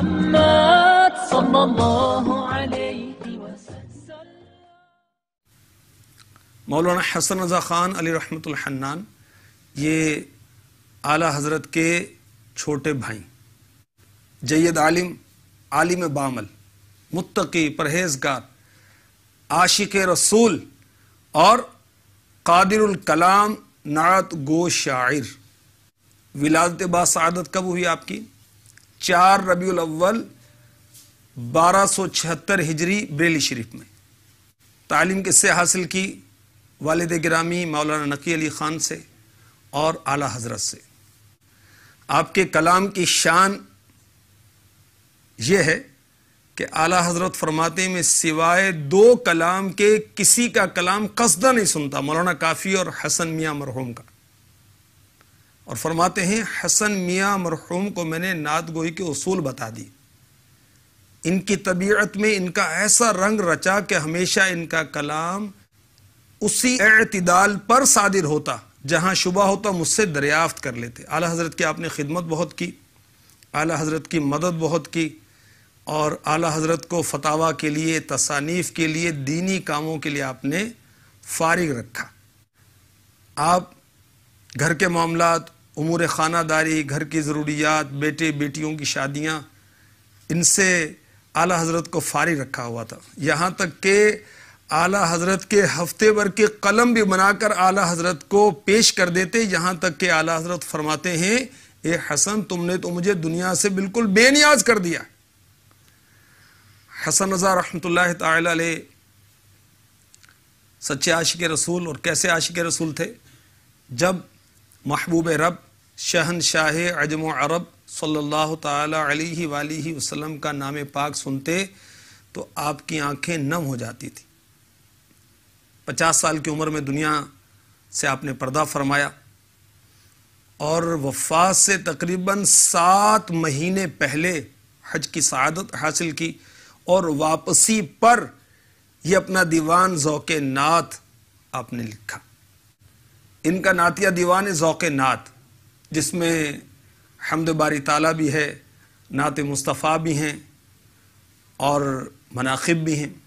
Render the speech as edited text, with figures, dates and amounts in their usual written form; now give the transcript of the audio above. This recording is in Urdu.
محمد صلی اللہ علیہ وسلم۔ مولانا حسن رضا خان علی رحمۃ الحنان یہ اعلیٰ حضرت کے چھوٹے بھائی، جید عالم، عالم بعمل، متقی، پرہیزگار، عاشق رسول اور قادر الکلام، نعت گو شاعر۔ ولادت با سعادت کب ہوئی آپ کی؟ 4 ربیع الاول 1276 ہجری بریلی شریف میں۔ تعلیم کس سے حاصل کی؟ والد گرامی مولانا نقی علی خان سے اور اعلیٰ حضرت سے۔ آپ کے کلام کی شان یہ ہے کہ اعلیٰ حضرت فرماتے ہیں میں سوائے 2 کلام کے کسی کا کلام قصدہ نہیں سنتا، مولانا کافی اور حسن میاں مرحوم کا۔ اور فرماتے ہیں حسن میاں مرحوم کو میں نے نعت گوئی کے اصول بتا دی، ان کی طبیعت میں ان کا ایسا رنگ رچا کہ ہمیشہ ان کا کلام اسی اعتدال پر صادر ہوتا، جہاں شبہ ہوتا مجھ سے دریافت کر لیتے۔ اعلیٰ حضرت کی آپ نے خدمت بہت کی، اعلیٰ حضرت کی مدد بہت کی، اور اعلیٰ حضرت کو فتاویٰ کے لیے، تصانیف کے لیے، دینی کاموں کے لیے آپ نے فارغ رکھا۔ آپ گھر کے معاملات، امور خانہ داری، گھر کی ضروریات، بیٹے بیٹیوں کی شادیاں، ان سے اعلیٰ حضرت کو فارغ رکھا ہوا تھا، یہاں تک کہ اعلیٰ حضرت کے ہفتے بھر کے قلم بھی بنا کر اعلیٰ حضرت کو پیش کر دیتے، یہاں تک کہ اعلیٰ حضرت فرماتے ہیں اے حسن تم نے تو مجھے دنیا سے بالکل بے نیاز کر دیا۔ حسن رضا رحمۃ اللہ تعالی علیہ سچے عاشق رسول، اور کیسے عاشق رسول تھے؟ جب محبوب رب شہنشاہ عجم و عرب صلی اللہ تعالی علیہ وآلہ وسلم کا نام پاک سنتے تو آپ کی آنکھیں نم ہو جاتی تھی۔ 50 سال کی عمر میں دنیا سے آپ نے پردہ فرمایا، اور وفات سے تقریباً 7 مہینے پہلے حج کی سعادت حاصل کی، اور واپسی پر یہ اپنا دیوان ذوق نعت آپ نے لکھا۔ ان کا نعتیہ دیوان ذوق نعت، جس میں حمد باری تعالیٰ بھی ہے، نعت مصطفیٰ بھی ہیں، اور مناقب بھی ہیں۔